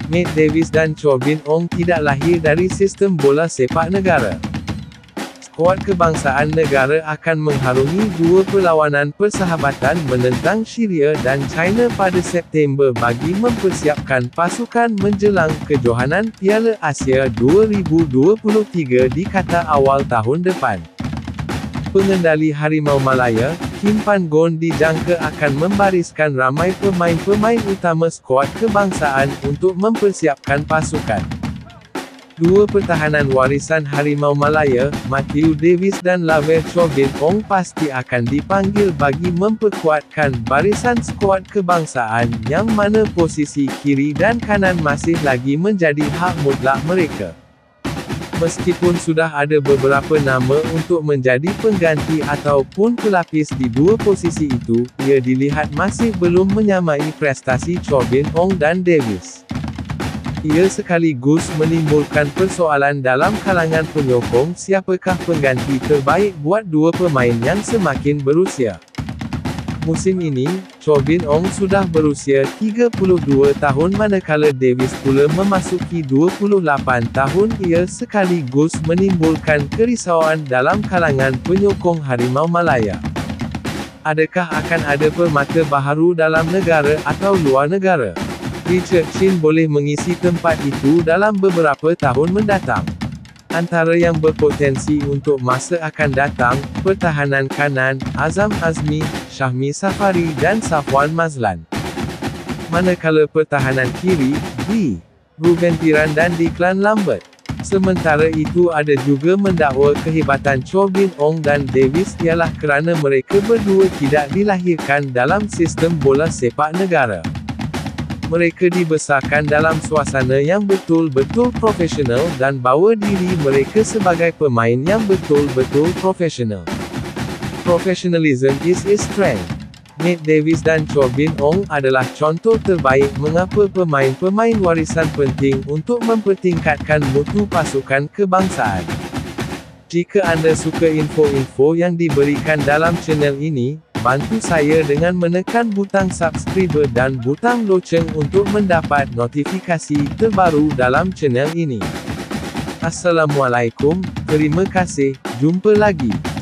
Matt Davis dan Cho Bin Ong tidak lahir dari sistem bola sepak negara. Skuad kebangsaan negara akan mengharungi dua perlawanan persahabatan menentang Syria dan China pada September bagi mempersiapkan pasukan menjelang kejohanan Piala Asia 2023 di Qatar awal tahun depan. Pengendali Harimau Malaya, Kim Pan-gon dijangka akan membariskan ramai pemain-pemain utama skuad kebangsaan untuk mempersiapkan pasukan. Dua pertahanan warisan Harimau Malaya, Matthew Davis dan Laver Cho Bin Ong pasti akan dipanggil bagi memperkuatkan barisan skuad kebangsaan yang mana posisi kiri dan kanan masih lagi menjadi hak mutlak mereka. Meskipun sudah ada beberapa nama untuk menjadi pengganti ataupun pelapis di dua posisi itu, ia dilihat masih belum menyamai prestasi Cho Bin Ong dan Davis. Ia sekaligus menimbulkan persoalan dalam kalangan penyokong siapakah pengganti terbaik buat dua pemain yang semakin berusia. Musim ini, Cho Bin Ong sudah berusia 32 tahun manakala Davis pula memasuki 28 tahun. Ia sekaligus menimbulkan kerisauan dalam kalangan penyokong Harimau Malaya. Adakah akan ada permata baharu dalam negara atau luar negara? Richard Chin boleh mengisi tempat itu dalam beberapa tahun mendatang. Antara yang berpotensi untuk masa akan datang, pertahanan kanan, Azam Azmi, Syahmi Safari dan Safwan Mazlan. Manakala pertahanan kiri, B. Ruben Tiran dan Declan Lambert. Sementara itu ada juga mendakwa kehebatan Cho Bin Ong dan Davis ialah kerana mereka berdua tidak dilahirkan dalam sistem bola sepak negara. Mereka dibesarkan dalam suasana yang betul-betul profesional dan bawa diri mereka sebagai pemain yang betul-betul profesional. Professionalism is a strength. Matt Davis dan Cho Bin Ong adalah contoh terbaik mengapa pemain-pemain warisan penting untuk mempertingkatkan mutu pasukan kebangsaan. Jika anda suka info-info yang diberikan dalam channel ini, bantu saya dengan menekan butang subscribe dan butang loceng untuk mendapat notifikasi terbaru dalam channel ini. Assalamualaikum, terima kasih, jumpa lagi.